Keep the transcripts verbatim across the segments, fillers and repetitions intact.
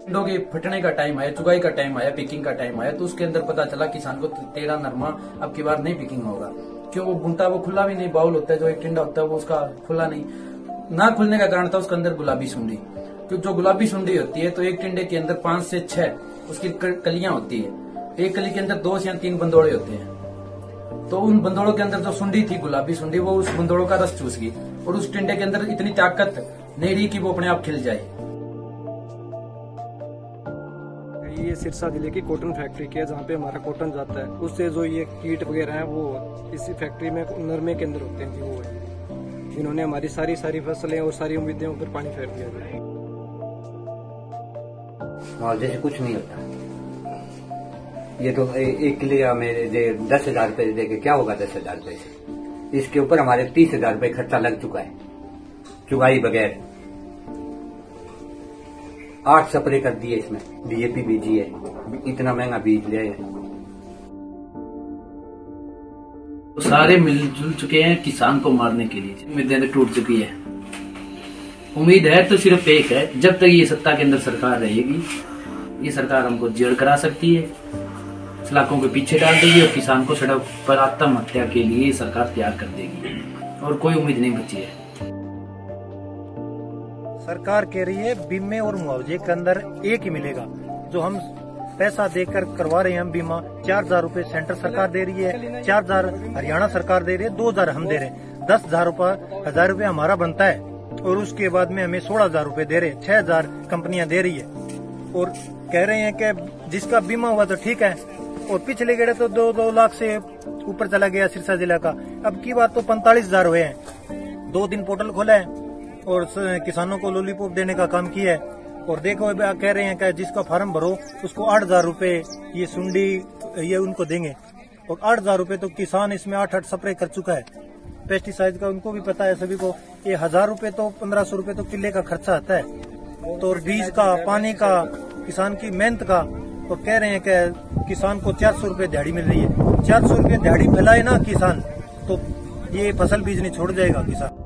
टिंडों के फटने का टाइम आया, चुगाई का टाइम आया, पिकिंग का टाइम आया, तो उसके अंदर पता चला किसान को तेरह नरमा अब की बार नहीं पिकिंग होगा। क्यों? वो बुनता वो खुला भी नहीं, बाउल होता है जो एक टिंडा होता है वो उसका खुला नहीं, ना खुलने का कारण था उसके अंदर गुलाबी सुंडी। क्योंकि जो गुलाबी सुंडी होती है तो एक टिंडे के अंदर पांच से छह उसकी कलियां होती है, एक कली के अंदर दो या तीन बंदोड़े होते हैं। तो उन बंदोड़ों के अंदर जो सुंडी थी, गुलाबी सुंडी, वो उस बंदोड़ों का रस चूस गई और उस टिंडे के अंदर इतनी ताकत नहीं रही कि वो अपने आप खिल जाए। ये सिरसा जिले की कॉटन फैक्ट्री की है, जहाँ पे हमारा कॉटन जाता है। उससे जो ये कीट वगैरह हैं वो इसी फैक्ट्री में नरमे के अंदर होते हैं जी, वो है जिन्होंने हमारी सारी सारी फसलें और सारी उम्मीदें ऊपर पानी फेर दिया है। मुआवजे से कुछ नहीं होता। ये तो एक किलो में दस हजार रूपये दे के क्या होगा? दस हजार रूपये से इसके ऊपर हमारे तीस हजार रूपये खर्चा लग चुका है, चुगाई बगैर। आठ स्प्रे कर दिए इसमें, डीएपी बीजी है, इतना महंगा बीज ले। तो सारे मिलजुल चुके हैं किसान को मारने के लिए, उम्मीदें टूट चुकी है। उम्मीद है तो सिर्फ एक है, जब तक ये सत्ता के अंदर सरकार रहेगी, ये सरकार हमको जेल करा सकती है, सलाखों के पीछे डाल देगी और किसान को सड़क पर आत्महत्या के लिए सरकार तैयार कर देगी और कोई उम्मीद नहीं बची है। सरकार कह रही है बीमे और मुआवजे के अंदर एक ही मिलेगा। जो हम पैसा देकर करवा रहे हैं हम बीमा, चार हजार रूपये सेंटर सरकार दे रही है, चार हजार हरियाणा सरकार दे रही है, दो हजार हम दे रहे हैं, दस हजार रूपये हजार रूपये हमारा बनता है और उसके बाद में हमें सोलह हजार रूपये दे रहे हैं, छह हजार कंपनियां दे रही है और कह रहे हैं कि जिसका बीमा हुआ तो ठीक है। और पिछले गेड़े तो दो दो लाख से ऊपर चला गया सिरसा जिला का, अब की बात तो पैंतालीस हजार हुए हैं। दो दिन पोर्टल खोला है और किसानों को लॉलीपॉप देने का काम किया है। और देखो कह रहे हैं कि जिसका फार्म भरो उसको आठ हजार रूपये ये सुंडी ये उनको देंगे और आठ हजार रूपये तो किसान इसमें आठ आठ स्प्रे कर चुका है पेस्टिसाइड का, उनको भी पता है सभी को। ये हजार रूपये तो पंद्रह सौ रूपये तो किले का खर्चा आता है, तो बीज का, पानी का, किसान की मेहनत का। और कह रहे हैं कि किसान को चार सौ रूपये दिहाड़ी मिल रही है। चार सौ रूपये दिहाड़ी फैलाए ना किसान तो ये फसल बीजनी छोड़ जाएगा किसान।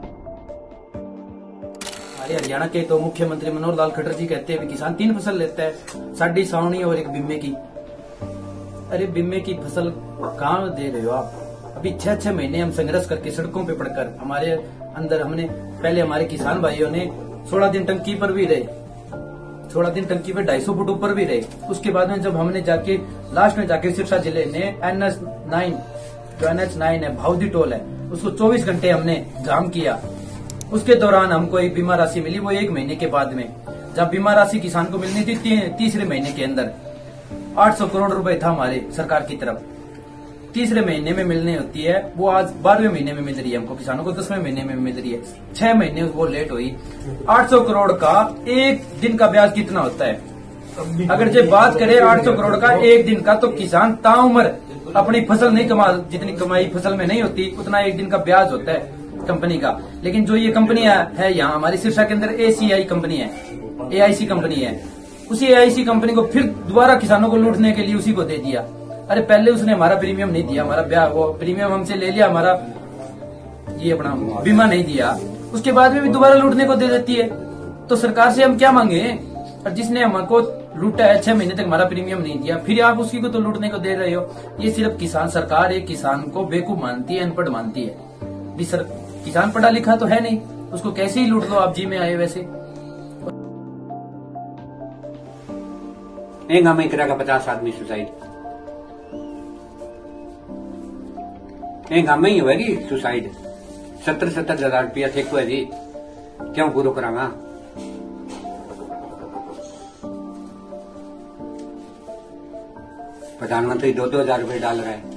हमारे हरियाणा के तो मुख्यमंत्री मनोहर लाल खट्टर जी कहते हैं किसान तीन फसल लेता है, साड़ी सावनी और एक बीमे की। अरे बीमे की फसल कहाँ दे रहे हो आप? अभी छह छह महीने हम संघर्ष करके सड़कों पे पड़कर हमारे अंदर हमने पहले हमारे किसान भाइयों ने सोलह दिन टंकी पर भी रहे, सोलह दिन टंकी पे ढाई सौ फुट ऊपर भी रहे। उसके बाद में जब हमने जाके लास्ट में जाके सिरसा जिले ने एन एच नाइन जो एन एच नाइन है भावदी टोल है उसको चौबीस घंटे हमने जाम किया। उसके दौरान हमको एक बीमा राशि मिली, वो एक महीने के बाद में। जब बीमा राशि किसान को मिलनी थी ती, तीसरे महीने के अंदर आठ सौ करोड़ रुपए था हमारे सरकार की तरफ, तीसरे महीने में मिलनी होती है, वो आज बारहवें महीने में मिल रही है हमको किसानों को, दसवें महीने में मिल रही है। छह महीने वो लेट हुई। आठ सौ करोड़ का एक दिन का ब्याज कितना होता है? अगर जो बात करें आठ सौ करोड़ का एक दिन का, तो किसान ताउम्र अपनी फसल नहीं कमा, जितनी कमाई फसल में नहीं होती उतना एक दिन का ब्याज होता है कंपनी का। लेकिन जो ये कंपनी है यहाँ हमारी सिरसा के अंदर एसीआई कंपनी है, एआईसी कंपनी है, उसी एआईसी कंपनी को फिर दोबारा किसानों को लूटने के लिए उसी को दे दिया। अरे पहले उसने हमारा प्रीमियम नहीं दिया, हमारा ब्याज वो प्रीमियम हमसे ले लिया, हमारा ये अपना बीमा नहीं दिया, उसके बाद में भी दोबारा लूटने को दे देती है। तो सरकार से हम क्या मांगे? और जिसने हमको लूटा है, छह महीने तक हमारा प्रीमियम नहीं दिया, फिर आप उसी को तो लूटने को दे रहे हो। ये सिर्फ किसान सरकार एक किसान को बेवकूफ मानती है, अनपढ़ मानती है। भी सर किसान पढ़ा लिखा तो है नहीं, उसको कैसे ही लूट लो आप जी में आए वैसे। एक गांव में करेगा पचास आदमी सुसाइड, एक गांव में ही होगी सुसाइड। सत्तर सत्तर हजार रुपया थे को है जी, क्यों पूरा करांगा? प्रधानमंत्री दो दो हजार रुपये डाल रहा है।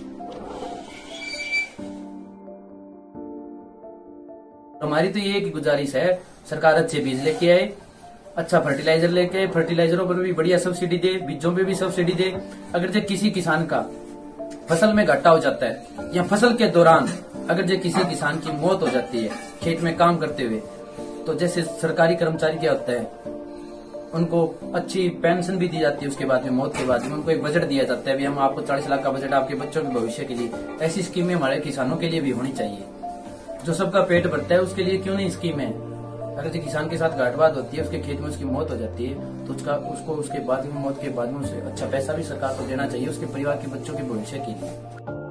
हमारी तो ये की गुजारिश है, सरकार अच्छे बीज लेके आए, अच्छा फर्टिलाइजर लेके आए, फर्टिलाइजरों पर भी बढ़िया सब्सिडी दे, बीजों पे भी सब्सिडी दे। अगर जो किसी किसान का फसल में घाटा हो जाता है या फसल के दौरान अगर जो किसी किसान की मौत हो जाती है खेत में काम करते हुए, तो जैसे सरकारी कर्मचारी क्या होता है, उनको अच्छी पेंशन भी दी जाती है। उसके बाद में मौत के बाद में उनको एक बजट दिया जाता है, भी हम आपको चालीस लाख का बजट आपके बच्चों के भविष्य के लिए। ऐसी स्कीमें हमारे किसानों के लिए भी होनी चाहिए। जो सबका पेट भरता है उसके लिए क्यों नहीं स्कीम है? अगर जो किसान के साथ गांठबात होती है, उसके खेत में उसकी मौत हो जाती है, तो उसका उसको उसके बाद में मौत के बाद में उसे अच्छा पैसा भी सरकार को देना चाहिए उसके परिवार के बच्चों के भविष्य के लिए।